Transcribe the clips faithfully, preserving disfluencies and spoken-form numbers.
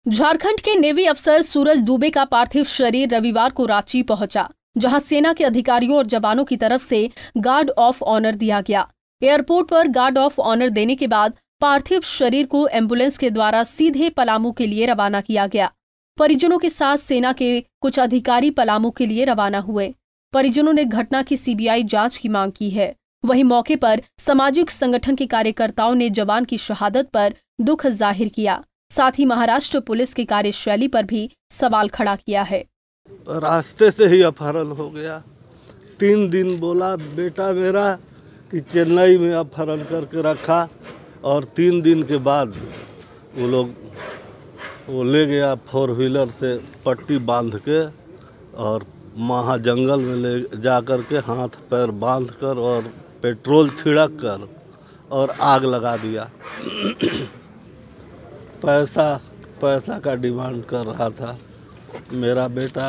झारखंड के नेवी अफसर सूरज दुबे का पार्थिव शरीर रविवार को रांची पहुंचा, जहां सेना के अधिकारियों और जवानों की तरफ से गार्ड ऑफ ऑनर दिया गया। एयरपोर्ट पर गार्ड ऑफ ऑनर देने के बाद पार्थिव शरीर को एम्बुलेंस के द्वारा सीधे पलामू के लिए रवाना किया गया। परिजनों के साथ सेना के कुछ अधिकारी पलामू के लिए रवाना हुए। परिजनों ने घटना की सीबीआई जांच की मांग की है। वहीं मौके पर सामाजिक संगठन के कार्यकर्ताओं ने जवान की शहादत पर दुख जाहिर किया। साथ ही महाराष्ट्र पुलिस की कार्यशैली पर भी सवाल खड़ा किया है। रास्ते से ही अपहरण हो गया। तीन दिन बोला बेटा मेरा कि चेन्नई में अपहरण करके रखा, और तीन दिन के बाद वो लोग वो ले गया फोर व्हीलर से पट्टी बांध के, और महा जंगल में ले जा कर के हाथ पैर बांध कर और पेट्रोल छिड़क कर और आग लगा दिया। पैसा पैसा का डिमांड कर रहा था। मेरा बेटा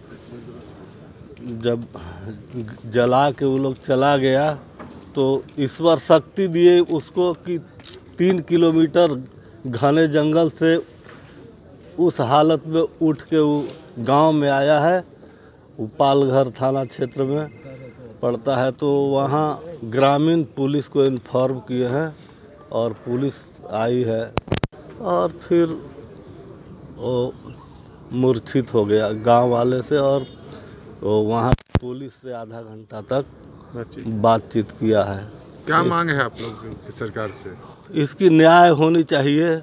जब जला के वो लोग चला गया तो ईश्वर शक्ति दिए उसको कि तीन किलोमीटर घने जंगल से उस हालत में उठ के वो गांव में आया है। वो पालघर थाना क्षेत्र में पड़ता है, तो वहाँ ग्रामीण पुलिस को इन्फॉर्म किए हैं और पुलिस आई है, और फिर वो मूर्छित हो गया गांव वाले से, और वो वहाँ पुलिस से आधा घंटा तक बातचीत किया है। क्या मांग है आप लोग की सरकार से? इसकी न्याय होनी चाहिए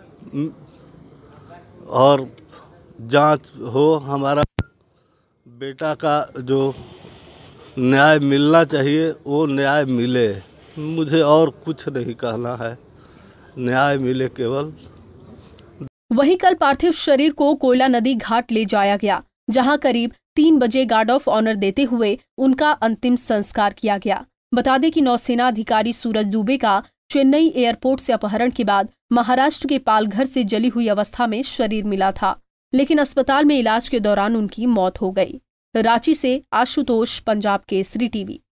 और जांच हो। हमारा बेटा का जो न्याय मिलना चाहिए वो न्याय मिले। मुझे और कुछ नहीं कहना है, न्याय मिले केवल। वहीं कल पार्थिव शरीर को कोयला नदी घाट ले जाया गया, जहां करीब तीन बजे गार्ड ऑफ ऑनर देते हुए उनका अंतिम संस्कार किया गया। बता दें कि नौसेना अधिकारी सूरज दुबे का चेन्नई एयरपोर्ट से अपहरण के बाद महाराष्ट्र के पालघर से जली हुई अवस्था में शरीर मिला था, लेकिन अस्पताल में इलाज के दौरान उनकी मौत हो गई। रांची से आशुतोष, पंजाब केसरी टीवी।